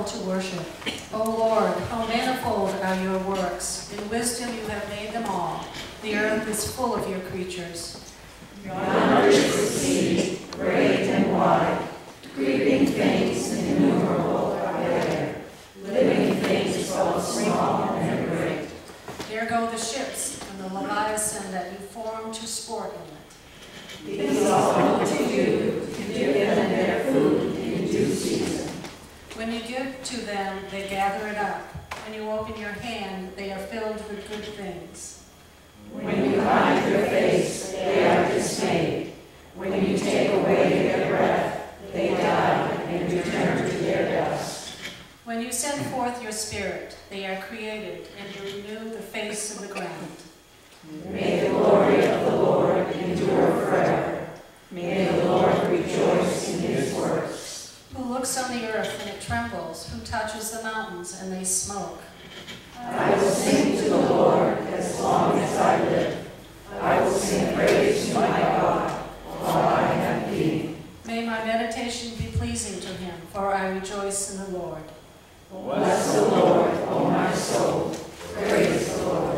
called to worship. O Lord, how manifold are your works. In wisdom you have made them all. The earth is full of your creatures. Yonder is the sea, great and wide. Creeping things innumerable are there. Living things both small and great. There go the ships and the leviathan that you formed to sport in it. These all look to you to give them their food in due season. When you give to them, they gather it up. When you open your hand, they are filled with good things. When you hide your face, they are dismayed. When you take away their breath, they die and return to their dust. When you send forth your spirit, they are created, and you renew the face of the ground. May the glory of the Lord endure forever. May the Lord rejoice in his works. Who looks on the earth and it trembles, who touches the mountains and they smoke. I will sing to the Lord as long as I live. I will sing praise to my God while I have being. May my meditation be pleasing to him, for I rejoice in the Lord. Bless the Lord, O my soul. Praise the Lord.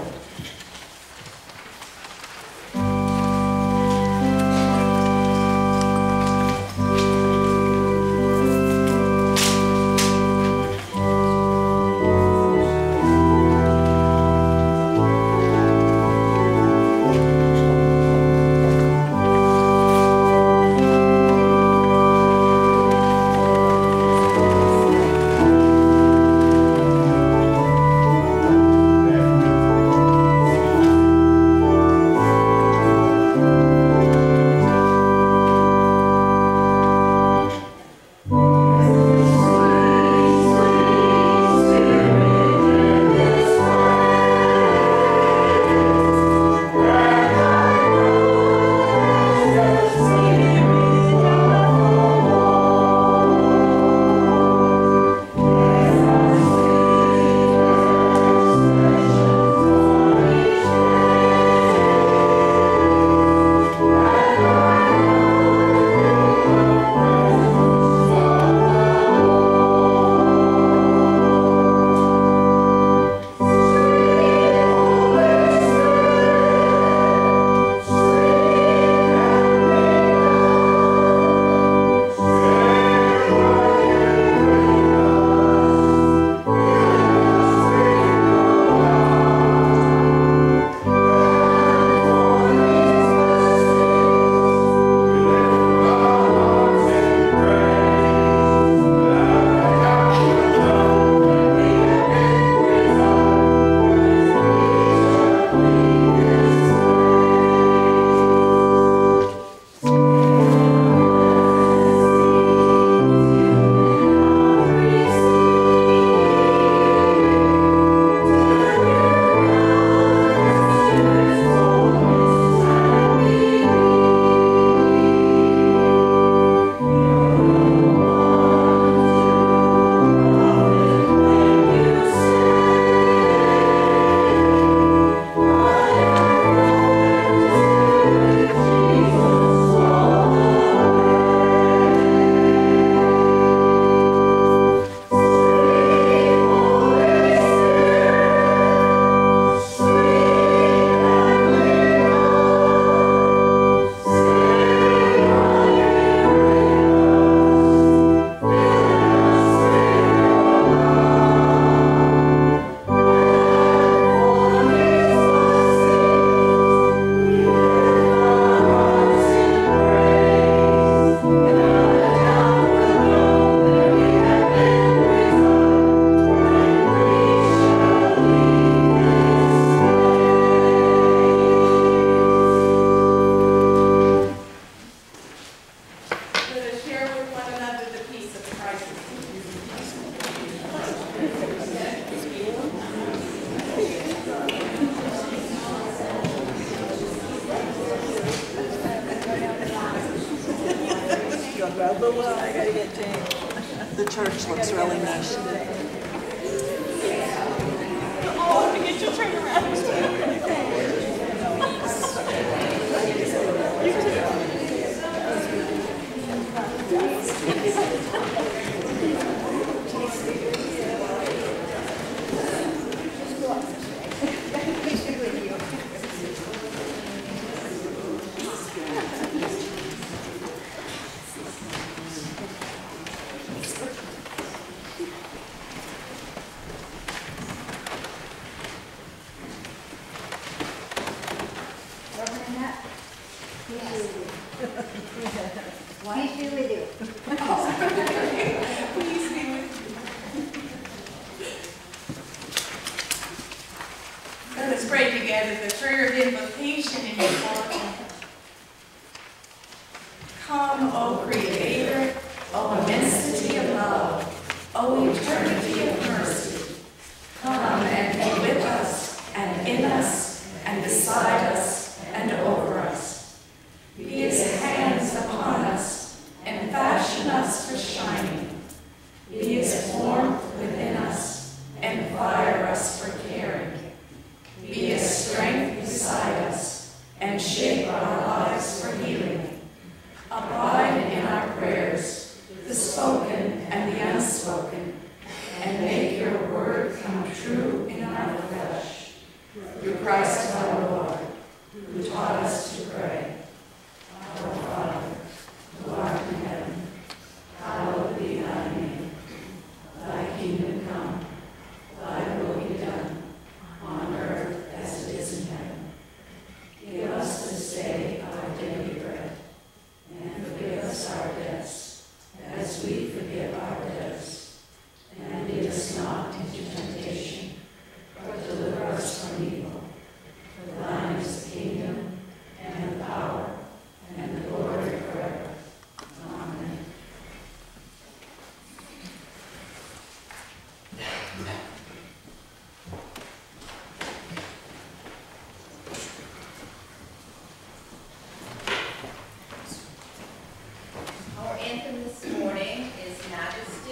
I gotta get changed. The church looks really nice. Oh, I get to turn around. provided the prayer of invocation in your bulletin. Come, O Creator, O immensity of love, O eternity of mercy. Come and be with us, and in us, and beside us, and over us. Be His hands upon us, and fashion us for shining. Be His warmth within us, and fire us for caring. Be His strength beside us, and shape our lives for healing. Abide in our prayers, the spoken and the unspoken, and make your word come true in our flesh. Through Christ our Lord, who taught us to pray. Our Father, who art in heaven, hallowed be thy name. Thy kingdom come, thy will be done, on earth as it is in heaven. Give us this day our daily bread, and forgive us our debts, as we forgive our debtors. And lead us not into temptation, but deliver us from evil. For thine is the kingdom, and the power, and the glory forever. Amen. Our anthem this morning is Majesty.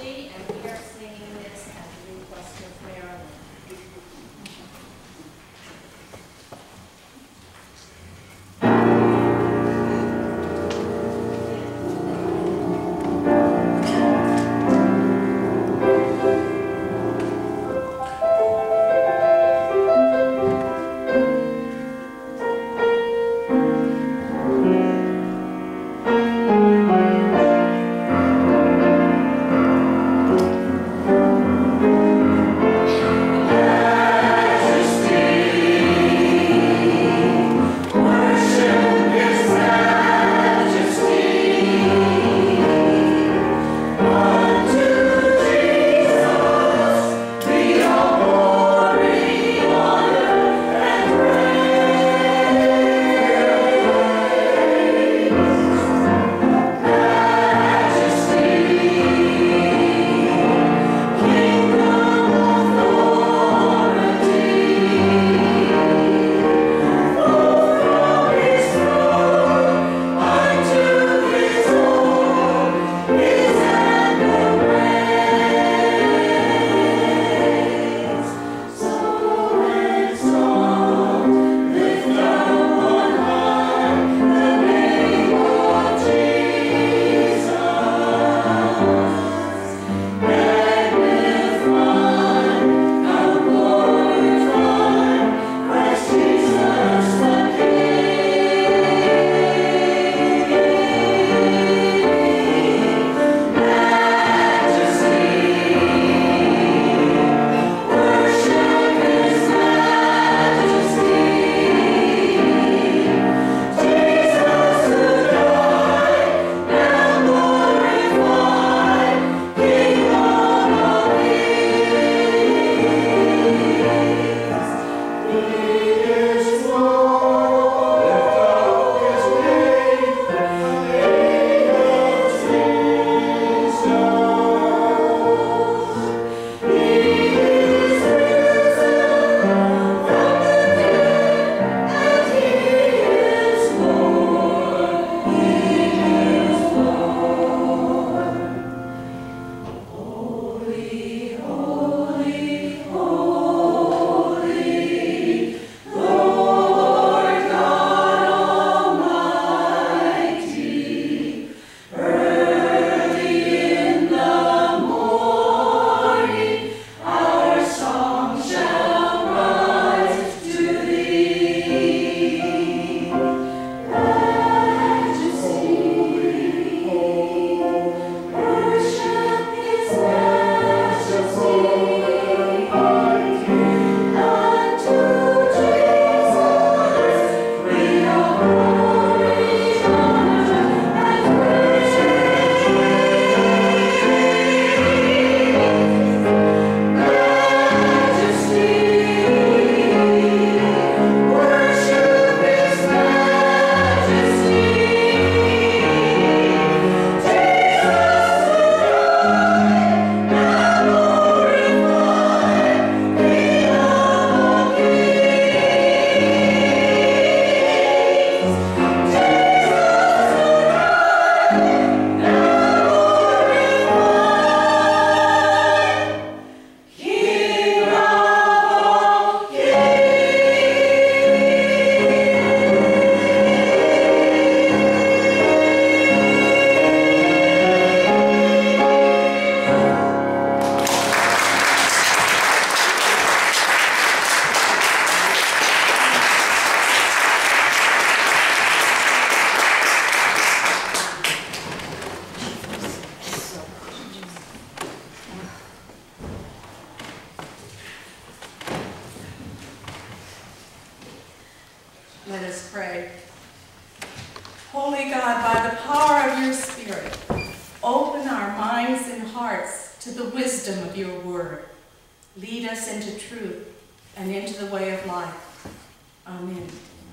pray. Holy God, by the power of your Spirit, open our minds and hearts to the wisdom of your word. Lead us into truth and into the way of life. Amen.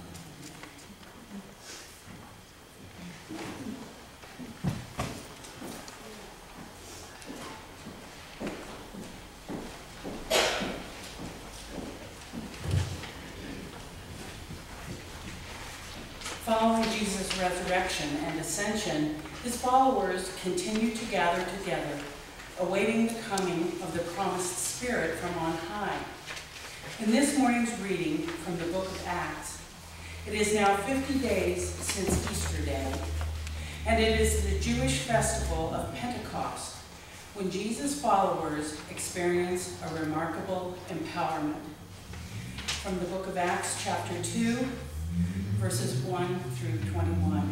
Following Jesus' resurrection and ascension, his followers continued to gather together, awaiting the coming of the promised Spirit from on high. In this morning's reading from the book of Acts, it is now 50 days since Easter Day, and it is the Jewish festival of Pentecost, when Jesus' followers experience a remarkable empowerment. From the book of Acts, chapter 2, verses 1 through 21.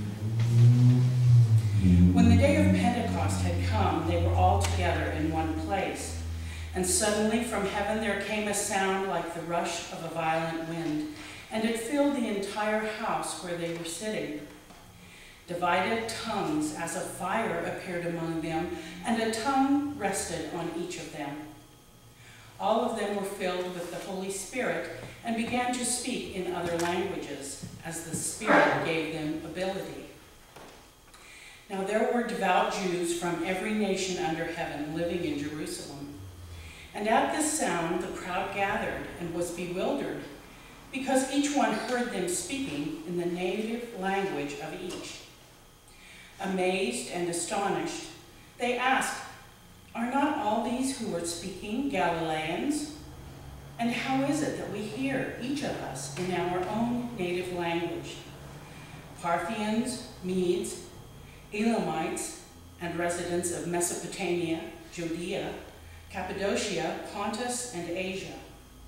When the day of Pentecost had come, they were all together in one place. And suddenly from heaven there came a sound like the rush of a violent wind, and it filled the entire house where they were sitting. Divided tongues as of fire appeared among them, and a tongue rested on each of them. All of them were filled with the Holy Spirit and began to speak in other languages, as the Spirit gave them ability. Now there were devout Jews from every nation under heaven living in Jerusalem. And at this sound the crowd gathered and was bewildered, because each one heard them speaking in the native language of each. Amazed and astonished, they asked, "Are not all these who are speaking Galileans? And how is it that we hear, each of us, in our own native language? Parthians, Medes, Elamites, and residents of Mesopotamia, Judea, Cappadocia, Pontus, and Asia,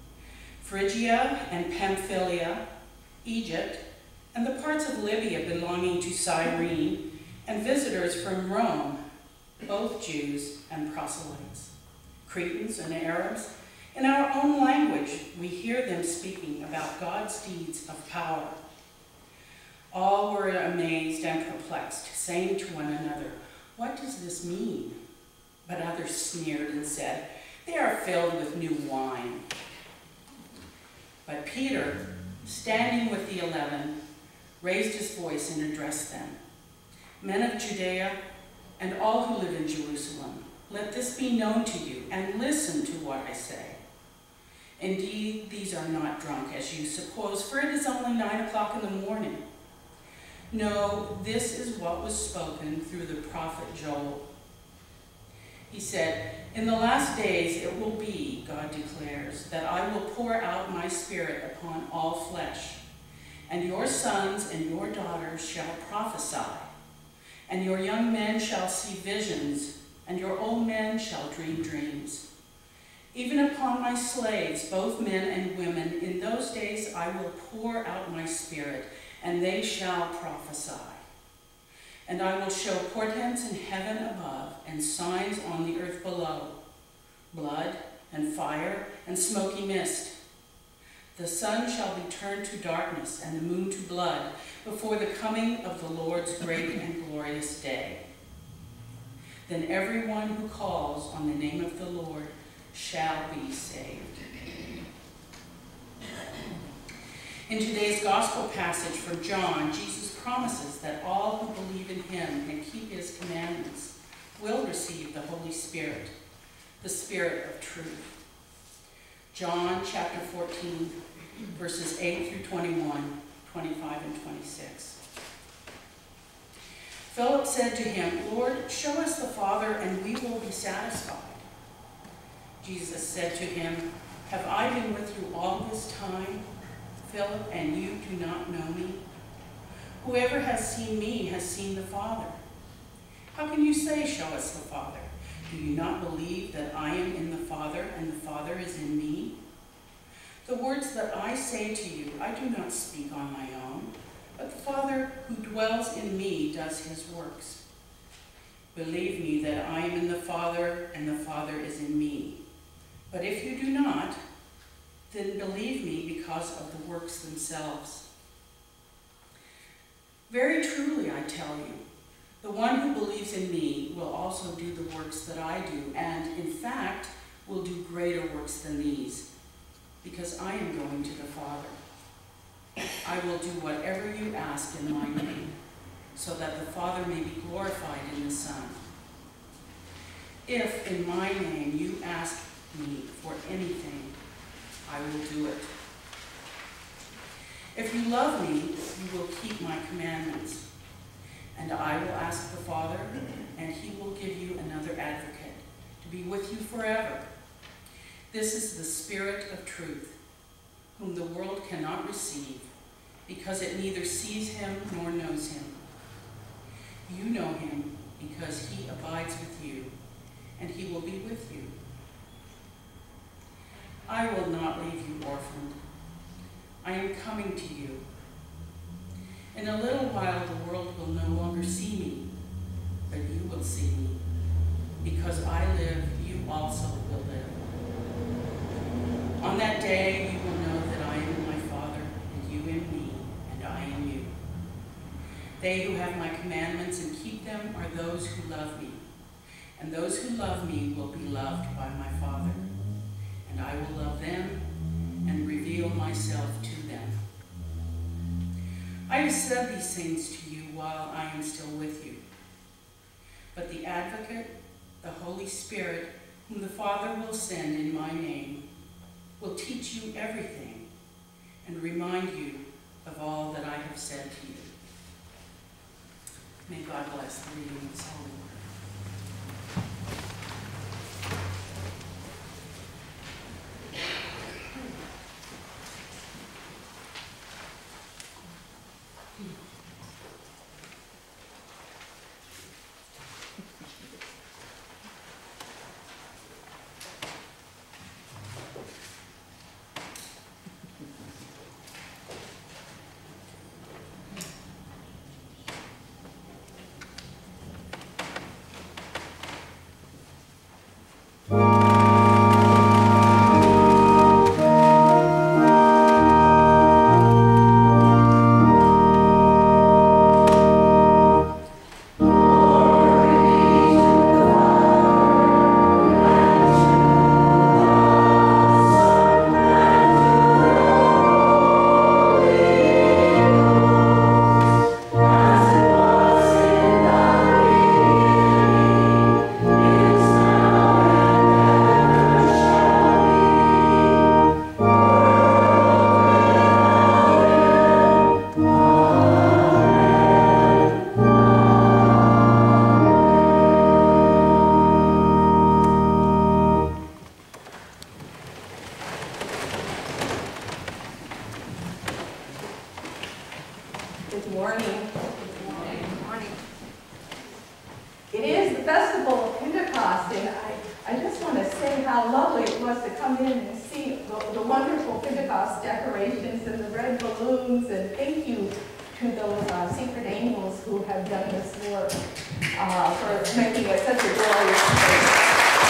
Phrygia and Pamphylia, Egypt, and the parts of Libya belonging to Cyrene, and visitors from Rome, both Jews and proselytes, Cretans and Arabs. In our own language, we hear them speaking about God's deeds of power." All were amazed and perplexed, saying to one another, "What does this mean?" But others sneered and said, "They are filled with new wine." But Peter, standing with the 11, raised his voice and addressed them. "Men of Judea, and all who live in Jerusalem, let this be known to you, and listen to what I say. Indeed, these are not drunk, as you suppose, for it is only 9 o'clock in the morning. No, this is what was spoken through the prophet Joel. He said, 'In the last days it will be, God declares, that I will pour out my Spirit upon all flesh, and your sons and your daughters shall prophesy, and your young men shall see visions, and your old men shall dream dreams. Even upon my slaves, both men and women, in those days I will pour out my Spirit, and they shall prophesy. And I will show portents in heaven above and signs on the earth below, blood and fire and smoky mist. The sun shall be turned to darkness and the moon to blood before the coming of the Lord's great and glorious day. Then everyone who calls on the name of the Lord shall be saved.'" In today's gospel passage from John, Jesus promises that all who believe in him and keep his commandments will receive the Holy Spirit, the Spirit of truth. John chapter 14, verses 8 through 21, 25, and 26. Philip said to him, "Lord, show us the Father, and we will be satisfied." Jesus said to him, "Have I been with you all this time, Philip, and you do not know me? Whoever has seen me has seen the Father. How can you say, 'Show us the Father'? Do you not believe that I am in the Father, and the Father is in me? The words that I say to you, I do not speak on my own, but the Father who dwells in me does his works. Believe me that I am in the Father, and the Father is in me. But if you do not, then believe me because of the works themselves. Very truly, I tell you, the one who believes in me will also do the works that I do, and in fact will do greater works than these, because I am going to the Father. I will do whatever you ask in my name, so that the Father may be glorified in the Son. If in my name you ask me for anything, I will do it. If you love me, you will keep my commandments. And I will ask the Father, and he will give you another advocate to be with you forever. This is the Spirit of truth, whom the world cannot receive, because it neither sees him nor knows him. You know him because he abides with you, and he will be with you. I will not leave you orphaned. I am coming to you. In a little while the world will no longer see me, but you will see me. Because I live, you also will live. On that day you will know that I am in my Father, and you in me, and I in you. They who have my commandments and keep them are those who love me. And those who love me will be loved by my Father. And I will love them and reveal myself to them. I have said these things to you while I am still with you. But the Advocate, the Holy Spirit, whom the Father will send in my name, will teach you everything and remind you of all that I have said to you. May God bless the reading of his holy word. Good morning. Good morning. Good morning. It is the festival of Pentecost, and I just want to say how lovely it was to come in and see the wonderful Pentecost decorations and the red balloons, and thank you to those secret angels who have done this work for making it such a glorious day.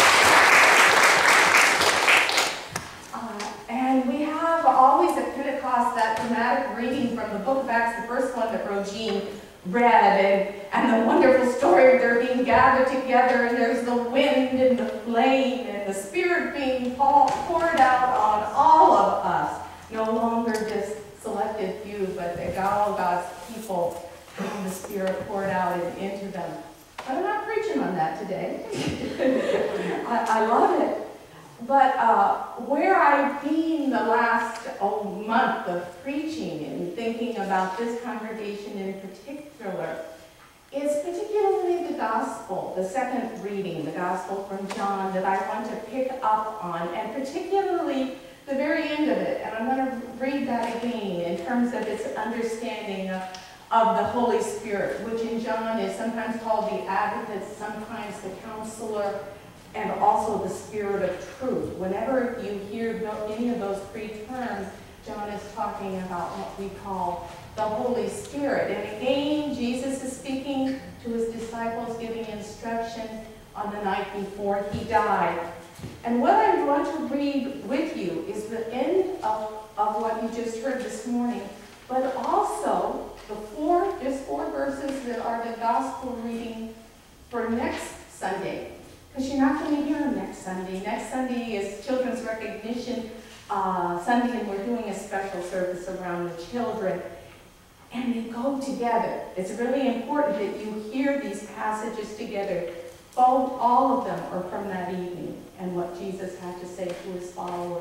And we have always at Pentecost that dramatic reading from the book of Acts, the first one that Rogine read, and the wonderful story of their being gathered together, and there's the wind and the flame and the Spirit being poured out on all of us, no longer just selected few, but all God's people having the Spirit poured out into them. But I'm not preaching on that today. I love it. But where I've been the last month of preaching and thinking about this congregation in particular is particularly the gospel, the second reading, the gospel from John, that I want to pick up on, and particularly the very end of it. And I'm going to read that again in terms of its understanding of the Holy Spirit, which in John is sometimes called the Advocate, sometimes the Counselor, and also the Spirit of truth. Whenever you hear any of those three terms, John is talking about what we call the Holy Spirit. And again, Jesus is speaking to his disciples, giving instruction on the night before he died. And what I want to read with you is the end of what you just heard this morning, but also just four verses that are the gospel reading for next Sunday. Because you're not going to hear them next Sunday. Next Sunday is Children's Recognition Sunday, and we're doing a special service around the children. And they go together. It's really important that you hear these passages together. All of them are from that evening and what Jesus had to say to his followers.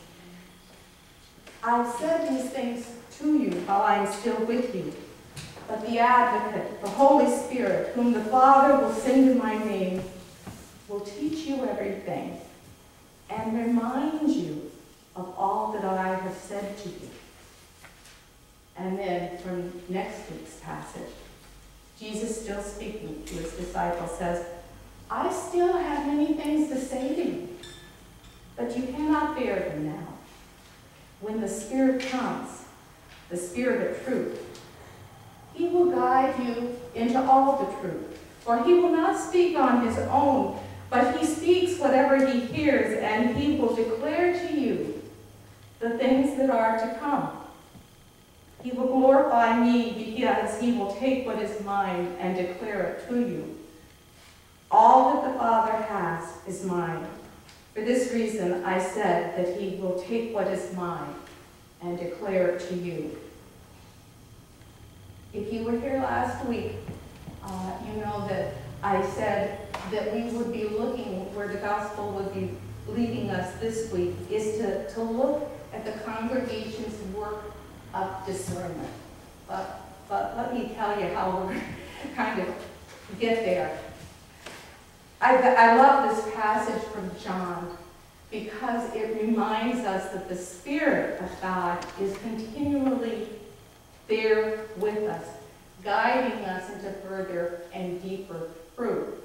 I've said these things to you while I am still with you. But the Advocate, the Holy Spirit, whom the Father will send in my name, will teach you everything and remind you of all that I have said to you. And then from next week's passage, Jesus, still speaking to his disciples, says, I still have many things to say to you, but you cannot bear them now. When the Spirit comes, the Spirit of truth, he will guide you into all the truth. For he will not speak on his own, but he speaks whatever he hears, and he will declare to you the things that are to come. He will glorify me because he will take what is mine and declare it to you. All that the Father has is mine. For this reason I said that he will take what is mine and declare it to you. If you were here last week, you know that I said that we would be looking where the gospel would be leading us this week is to look at the congregation's work of discernment. But let me tell you how we're going to kind of get there. I love this passage from John because it reminds us that the Spirit of God is continually there with us, guiding us into further and deeper fruit.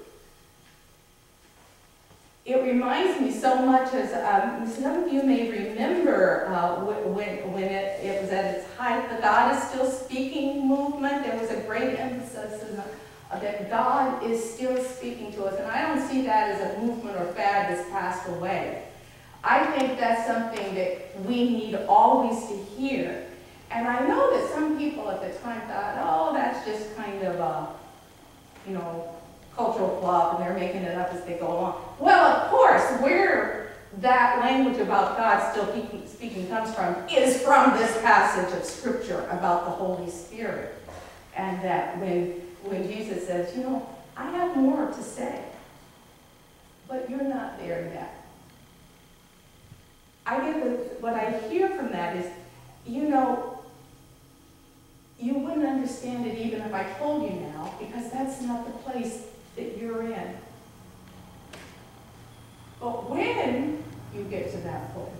It reminds me so much as some of you may remember when it was at its height, the God is Still Speaking movement. There was a great emphasis that God is still speaking to us. And I don't see that as a movement or fad that's passed away. I think that's something that we need always to hear. And I know that some people at the time thought, oh, that's just kind of a, cultural fluff, and they're making it up as they go along. Well, of course, where that language about God still speaking comes from is from this passage of Scripture about the Holy Spirit. And that when Jesus says, I have more to say, but you're not there yet. What I hear from that is, you wouldn't understand it even if I told you now, because that's not the place that you're in. But when you get to that place,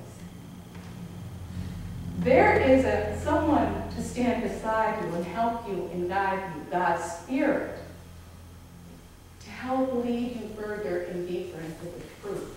there is someone to stand beside you and help you and guide you, God's Spirit, to help lead you further and deeper into the truth.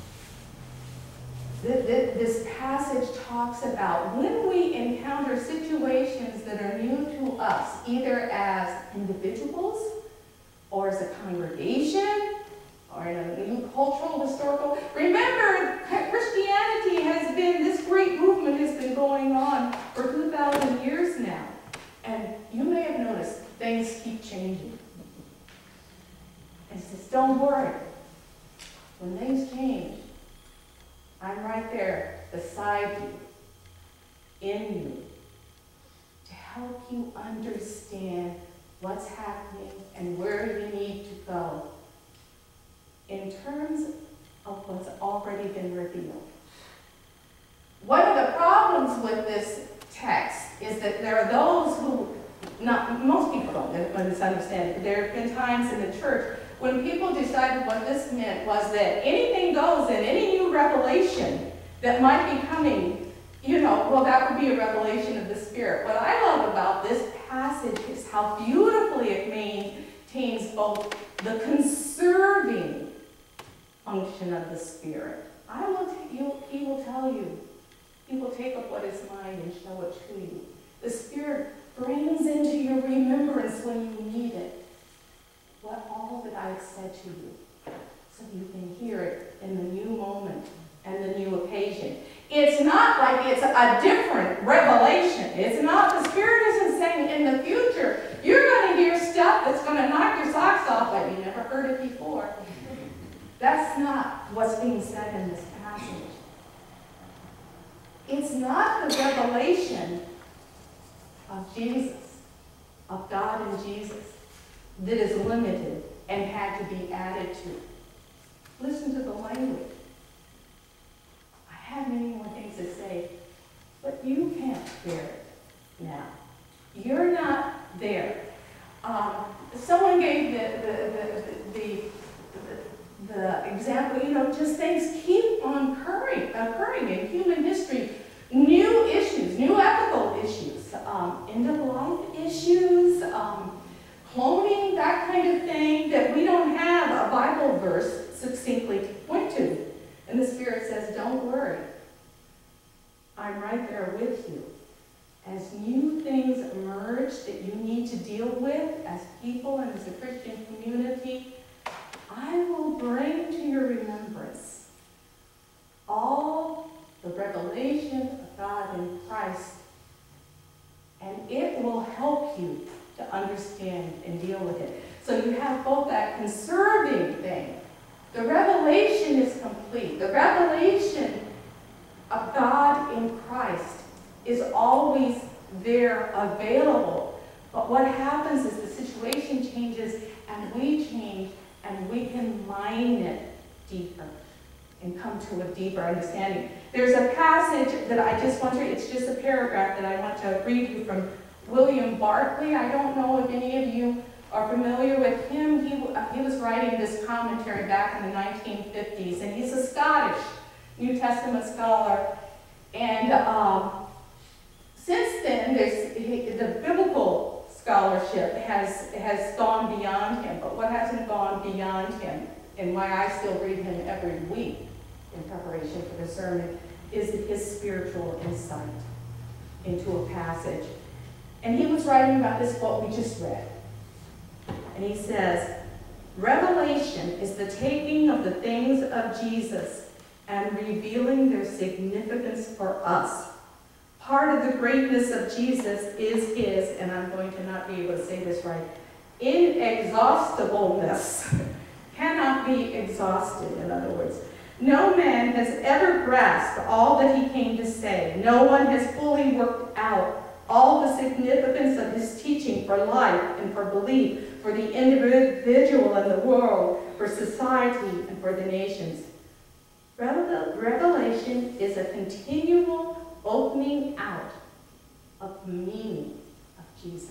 This passage talks about when we encounter situations that are new to us, either as individuals or as a congregation or in a new cultural, historical. Remember, Christianity has been, this great movement has been going on for 2,000 years now. And you may have noticed things keep changing. And he says, don't worry. When things change, I'm right there beside you, in you, to help you understand what's happening and where you need to go in terms of what's already been revealed. One of the problems with this text is that there are those who, most people don't understand it, but there have been times in the church when people decided what this meant was that anything goes and any new revelation that might be coming, that would be a revelation of the Spirit. What I love about this passage is how beautifully it maintains both the conserving function of the Spirit. He will tell you. He will take up what is mine and show it to you. The Spirit brings into your remembrance when you need it all that I have said to you, so you can hear it in the new moment and the new occasion. It's not like it's a different revelation. It's not, the Spirit isn't saying in the future that's not what's being said in this passage. It's not the revelation of Jesus, of God and Jesus, that is limited and had to be added to. Listen to the language. I have many more things to say, but you can't bear it now. You're not there. Someone gave the example, just things keep on occurring in human history. New issues, new ethical issues, end-of-life issues, cloning, that kind of thing, that we don't have a Bible verse succinctly to point to. And the Spirit says, don't worry. I'm right there with you. As new things emerge that you need to deal with as people and as a Christian community, I will bring to your remembrance all the revelation of God in Christ, and it will help you to understand and deal with it. So you have both that conserving thing. The revelation is complete. The revelation of God in Christ is always there, available. But what happens is the situation changes and we change, and we can mine it deeper and come to a deeper understanding. There's a passage that I just want to, it's just a paragraph that I want to read you from William Barclay. I don't know if any of you are familiar with him. He was writing this commentary back in the 1950s, and he's a Scottish New Testament scholar. And since then, the biblical scholarship has gone beyond him, but what hasn't gone beyond him, and why I still read him every week in preparation for the sermon, is his spiritual insight into a passage. And he was writing about this, what we just read. And he says, revelation is the taking of the things of Jesus and revealing their significance for us. Part of the greatness of Jesus is his, and I'm going to not be able to say this right, inexhaustibleness. Cannot be exhausted, in other words. No man has ever grasped all that he came to say. No one has fully worked out all the significance of his teaching for life and for belief, for the individual and the world, for society and for the nations. Revelation is a continual opening out of the meaning of Jesus.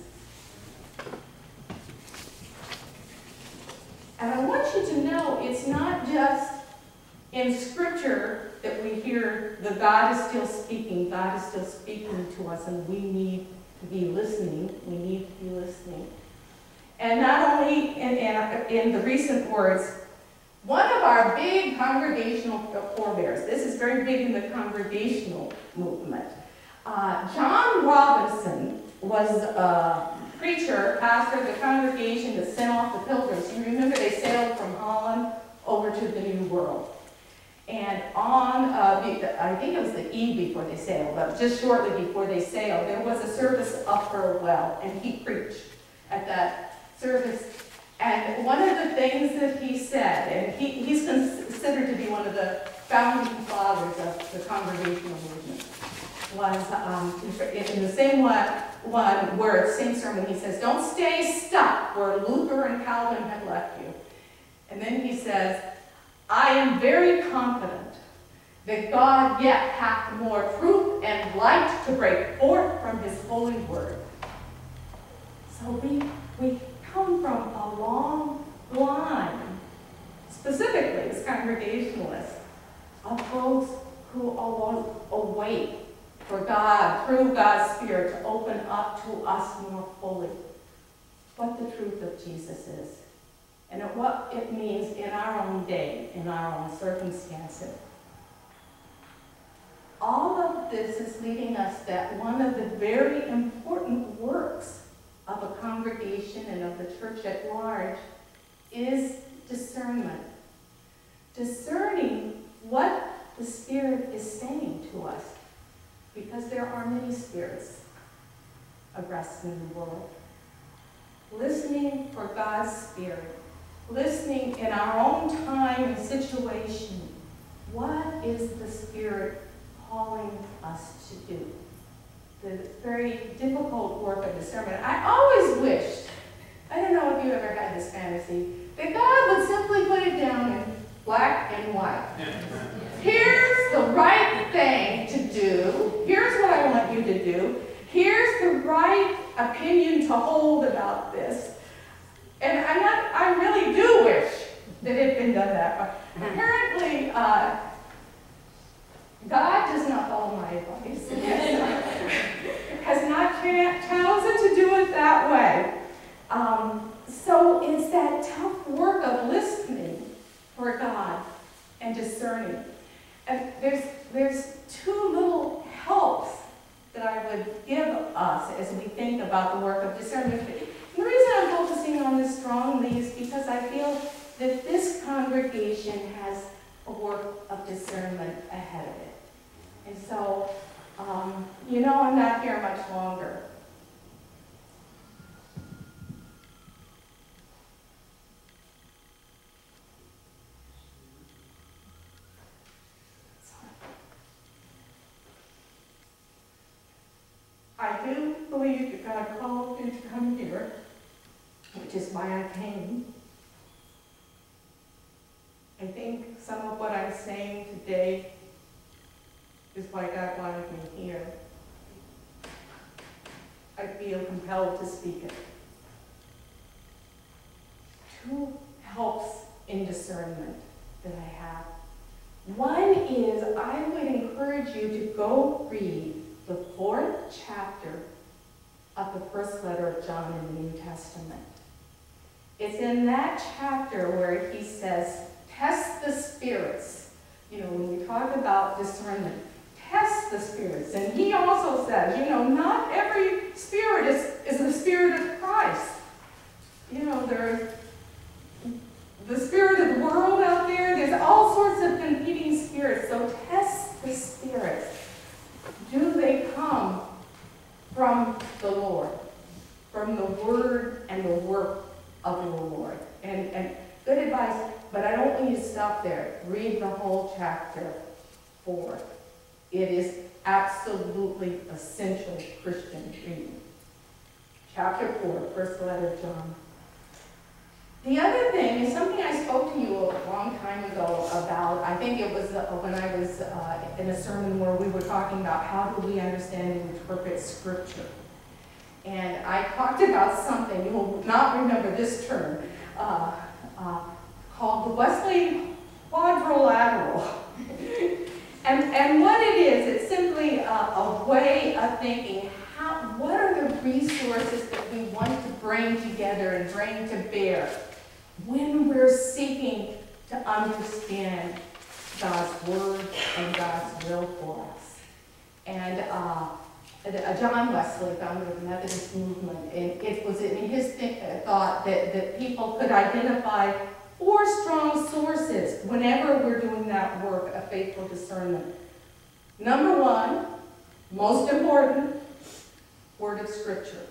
And I want you to know it's not just in Scripture that we hear that God is still speaking. God is still speaking to us, and we need to be listening. We need to be listening. And not only in the recent words, one of our big congregational forebears, this is very big in the congregational movement. John Robinson was a preacher, pastor of the congregation that sent off the pilgrims. You remember they sailed from Holland over to the New World. And on, I think it was the eve before they sailed, but just shortly before they sailed, there was a service of farewell, and he preached at that service. And one of the things that he said, and he's considered to be one of the founding fathers of the congregational movement, was in the same one word, same sermon, he says, don't stay stuck where Luther and Calvin had left you. And then he says, I am very confident that God yet hath more truth and light to break forth from his holy word. So we come from a long line, specifically as Congregationalists, of folks who await for God, through God's Spirit, to open up to us more fully what the truth of Jesus is and what it means in our own day, in our own circumstances. All of this is leading us that one of the very important works of a congregation and of the church at large is discernment. Discerning what the Spirit is saying to us, because there are many spirits abreast in the world. Listening for God's Spirit listening in our own time and situation. What is the Spirit calling us to do? The very difficult work of discernment. I always wished, I don't know if you ever had this fantasy, that God would simply put it down in black and white. Here's the right thing to do. Here's what I want you to do. Here's the right opinion to hold about this. And I really do wish that it had been done that way. Apparently, God does not follow my advice. Has not chosen to do it that way. So it's that tough work of listening for God and discerning. And there's two little helps that I would give us as we think about the work of discernment. And the reason I'm focusing on this strongly is because I feel that this congregation has a work of discernment ahead of it. And so, I'm not here much longer. I do believe that God called me to come here, which is why I came. I think some of what I'm saying today is why God wanted me here. I feel compelled to speak it. Two helps in discernment that I have. One is I would encourage you to go read the 4th chapter of the first letter of John in the New Testament. It's in that chapter where he says, test the spirits. When we talk about discernment, test the spirits. And he also says, not every spirit is the spirit of Christ. There's the spirit of the world out there. There's all sorts of competing spirits. So test the spirits. Do they come from the Lord, from the word and the work of the Lord? And good advice, but I don't want you to stop there. Read the whole chapter 4. It is absolutely essential Christian reading. Chapter 4, first letter of John. The other thing is something I spoke to you a long time ago about. I think it was when I was in a sermon where we were talking about how do we understand and interpret Scripture. And I talked about something, you will not remember this term, called the Wesleyan quadrilateral. and what it is, it's simply a way of thinking, what are the resources that we want to bring together and bring to bear when we're seeking to understand God's Word and God's will for us. And John Wesley, founder of the Methodist movement, and it was in his thought that people could identify 4 strong sources whenever we're doing that work of faithful discernment. Number 1, most important, Word of Scripture.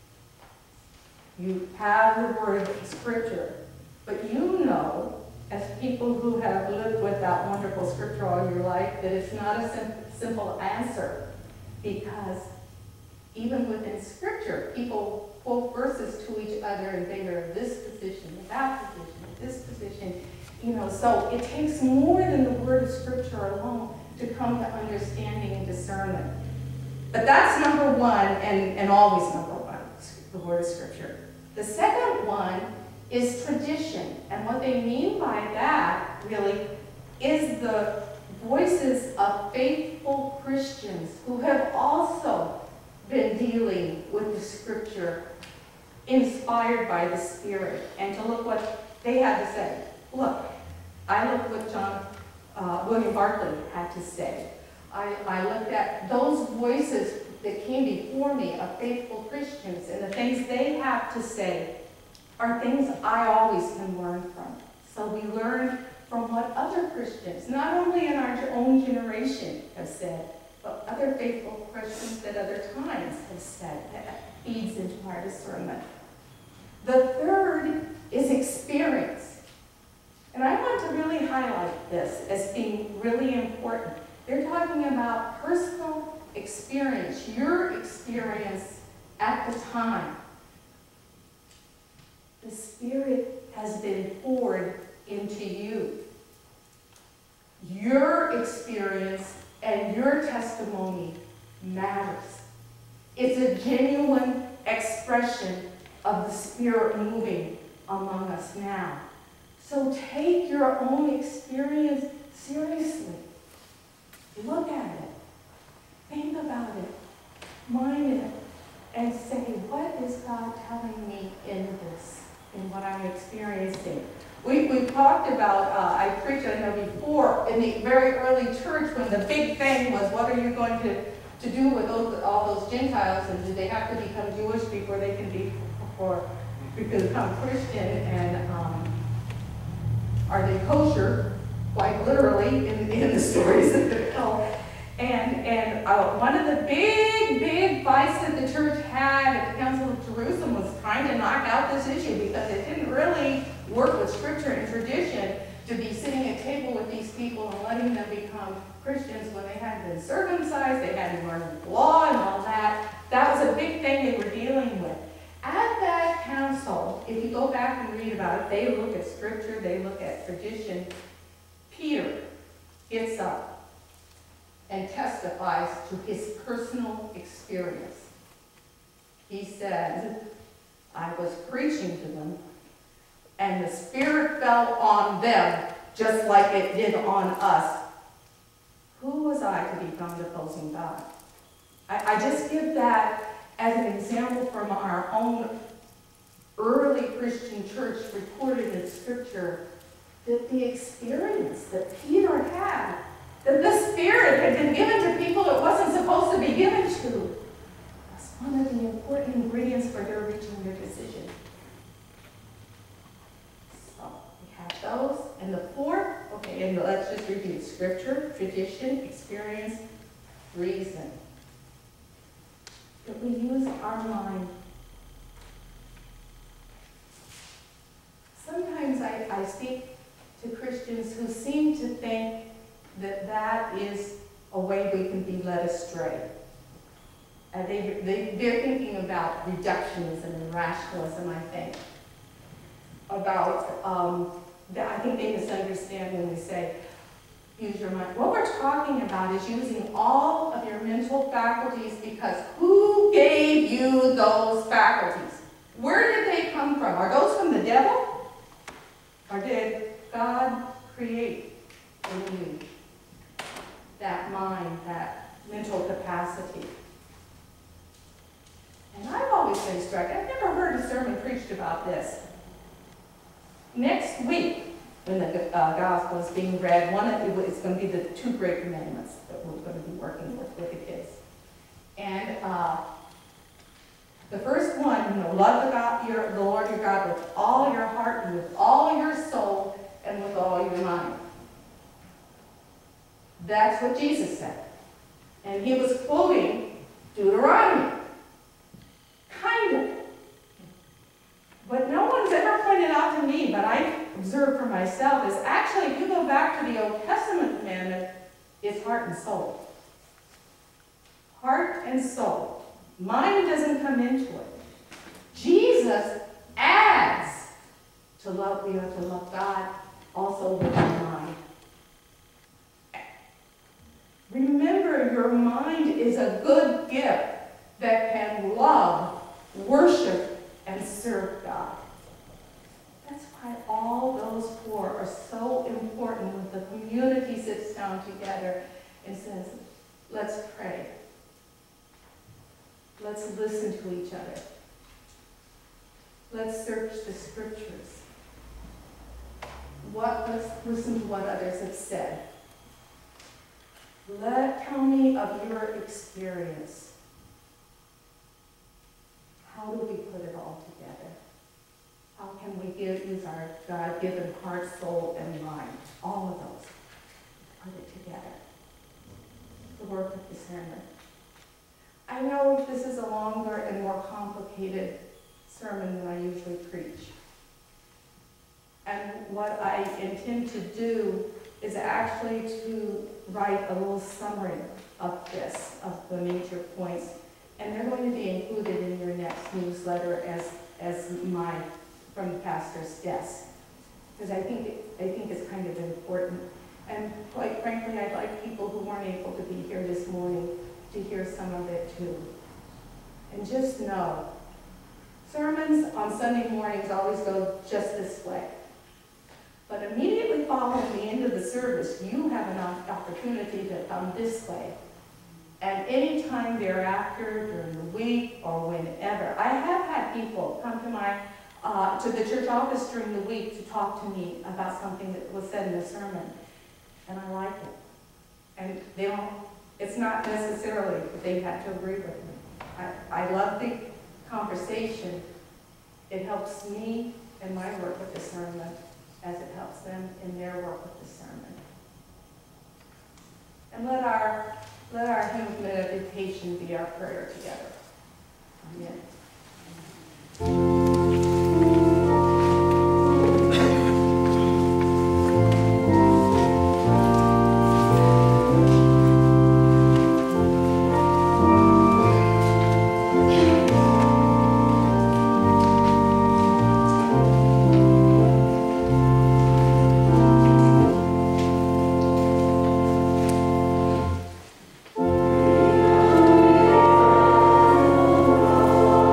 You have the Word of Scripture. But as people who have lived with that wonderful Scripture all your life, that it's not a simple answer. Because even within Scripture, people quote verses to each other and they are this position, that position, this position. So it takes more than the Word of Scripture alone to come to understanding and discernment. But that's number 1 and always number 1, the Word of Scripture. The second one is tradition. And what they mean by that, really, is the voices of faithful Christians who have also been dealing with the Scripture inspired by the Spirit, and to look what they had to say. Look, I looked what William Barclay had to say. I looked at those voices that came before me of faithful Christians, and the things they have to say are things I always can learn from. So we learn from what other Christians, not only in our own generation, have said, but other faithful Christians at other times have said. That feeds into our discernment. The third is experience. And I want to really highlight this as being really important. They're talking about personal experience, your experience at the time. The Spirit has been poured into you. Your experience and your testimony matters. It's a genuine expression of the Spirit moving among us now. So take your own experience seriously. Look at it. Think about it. Mind it. And say, what is God telling me in this, in what I'm experiencing? We talked about, I preached, I know before, in the very early church when the big thing was, what are you going to do with all those Gentiles, and do they have to become Jewish before they can become Christian, and are they kosher, quite literally, in the stories that they tell. And one of the big fights that the church had at the Council of Jerusalem was trying to knock out this issue, because it didn't really work with scripture and tradition to be sitting at table with these people and letting them become Christians when they hadn't been circumcised, they hadn't learned the law and all that. That was a big thing they were dealing with. At that council, if you go back and read about it, they look at scripture, they look at tradition. Peter gets up and testifies to his personal experience. He said, I was preaching to them, and the Spirit fell on them just like it did on us. Who was I to be found opposing God? I just give that as an example from our own early Christian church recorded in Scripture, that the experience that Peter had, that the Spirit had been given to people it wasn't supposed to be given to, was one of the important ingredients for their reaching their decision. So we have those. And the fourth, okay, and let's just review: Scripture, tradition, experience, reason. That we use our mind. Sometimes I speak to Christians who seem to think that that is a way we can be led astray. They're thinking about reductionism and rationalism, I think. I think they misunderstand when we say, use your mind. What we're talking about is using all of your mental faculties, because who gave you those faculties? Where did they come from? Are those from the devil? Or did God create in you that mind, that mental capacity? And I've always been struck. I've never heard a sermon preached about this. Next week, when the gospel is being read, it's going to be the 2 great commandments that we're going to be working with the kids. And the first one, love the Lord your God with all your heart and with all your soul and with all your mind. That's what Jesus said. And he was quoting Deuteronomy. Kind of. What no one's ever pointed out to me, but I observed for myself, is actually, if you go back to the Old Testament commandment, it's heart and soul. Heart and soul. Mind doesn't come into it. Jesus adds to love. We are to love God also with our mind. Remember, your mind is a good gift that can love, worship, and serve God. That's why all those 4 are so important when the community sits down together and says, let's pray. Let's listen to each other. Let's search the scriptures. Let's listen to what others have said. Tell me of your experience. How do we put it all together? How can we use our God-given heart, soul, and mind? All of those. Put it together. The work of discernment. I know this is a longer and more complicated sermon than I usually preach. And what I intend to do is actually to write a little summary of this, of the major points. And they're going to be included in your next newsletter as mine from the pastor's desk. Because I think it's kind of important. And quite frankly, I'd like people who weren't able to be here this morning to hear some of it too. And just know, sermons on Sunday mornings always go just this way. But immediately following the end of the service, you have an opportunity to come this way. And any time thereafter, during the week or whenever, I have had people come to the church office during the week to talk to me about something that was said in the sermon. And I like it. And it's not necessarily that they had to agree with me. I love the conversation. It helps me in my work with the sermon as it helps them in their work with the sermon. And let our hymn of meditation be our prayer together. Amen. Amen.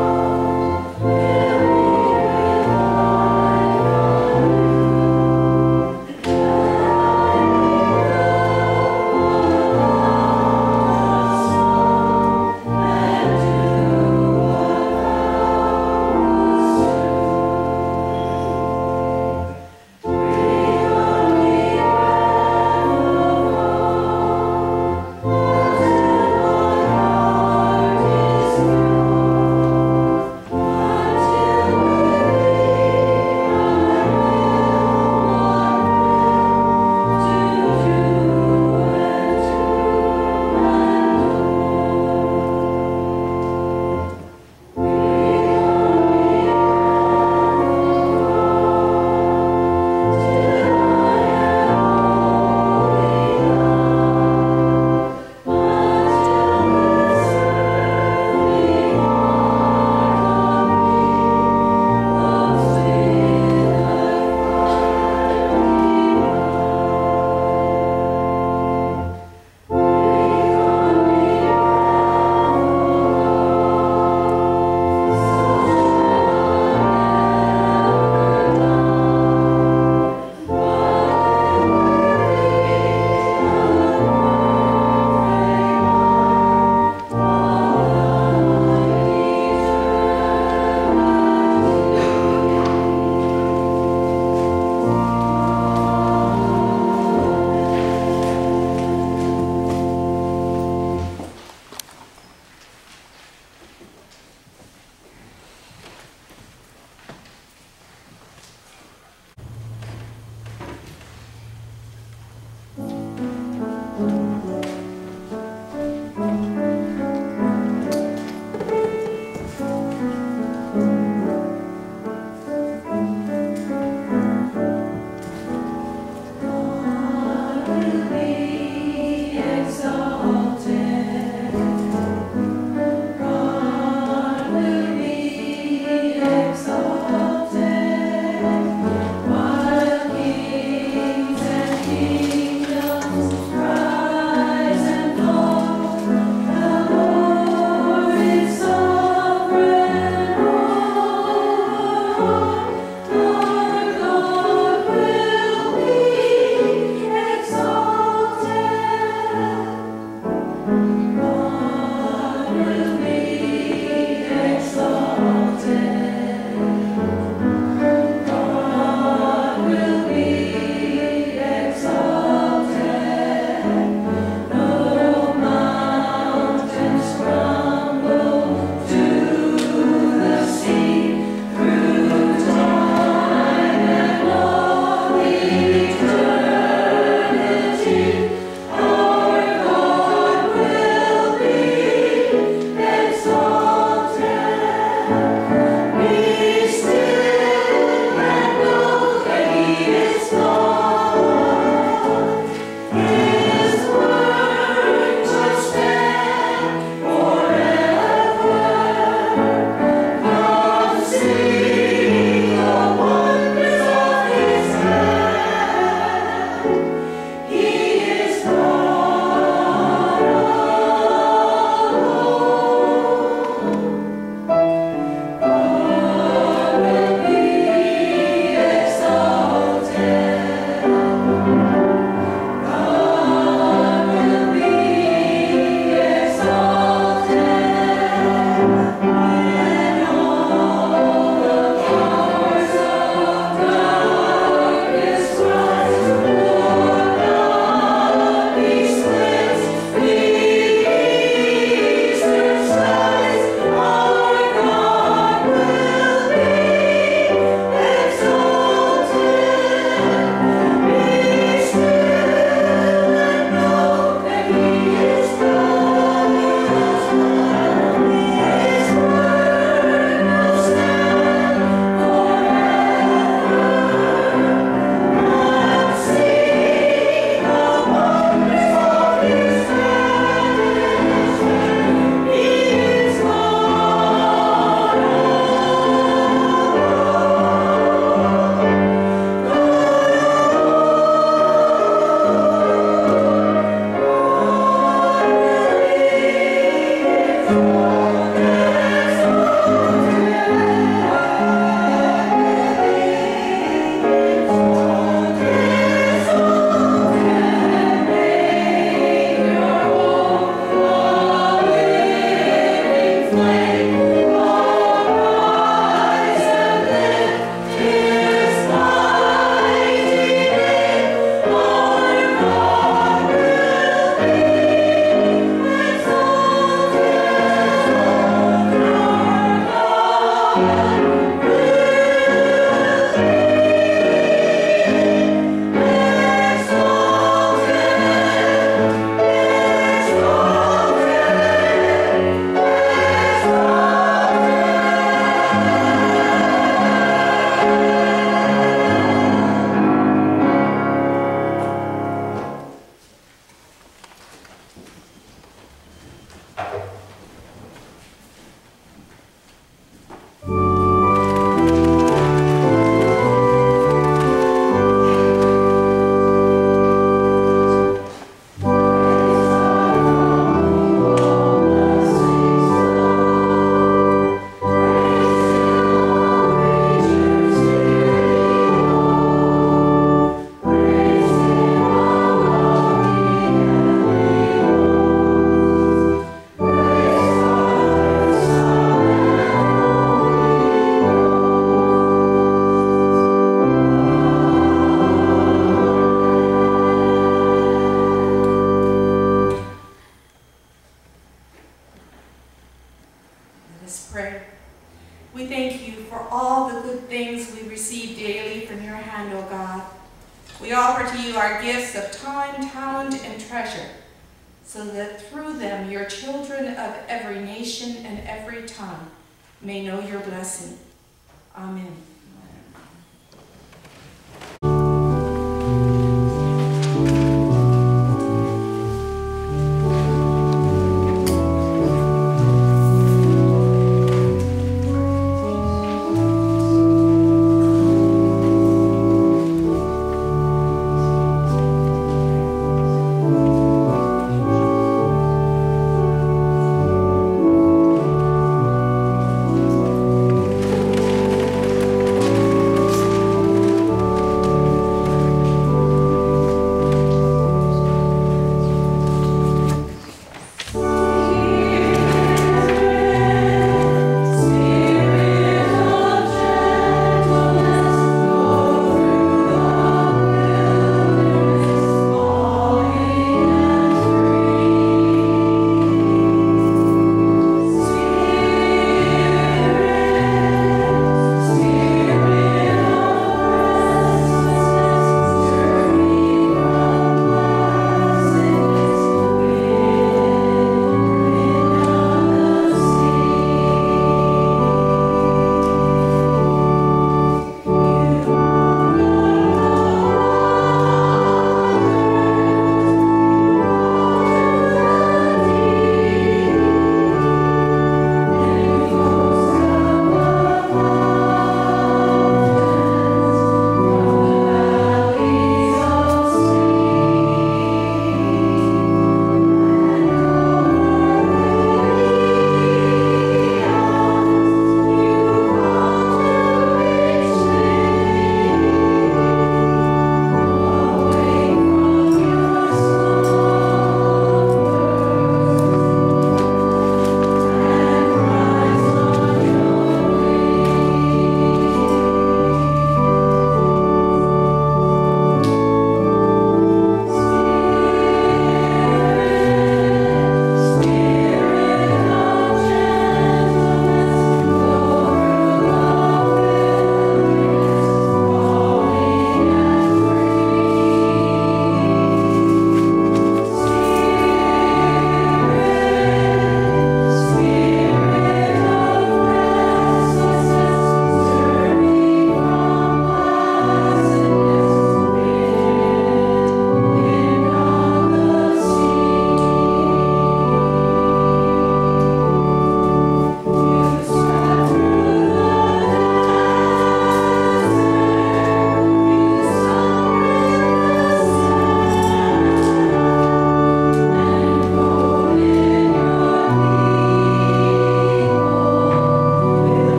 gifts of time, talent, and treasure, so that through them your children of every nation and every tongue may know your blessing. Amen.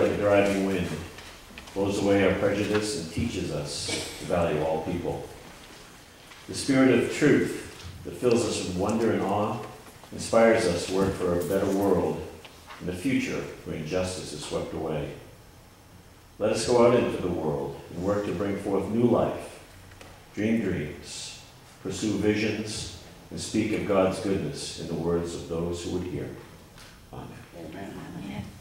like a driving wind, blows away our prejudice and teaches us to value all people. The Spirit of truth that fills us with wonder and awe inspires us to work for a better world in the future where injustice is swept away. Let us go out into the world and work to bring forth new life, dream dreams, pursue visions, and speak of God's goodness in the words of those who would hear. Amen. Amen.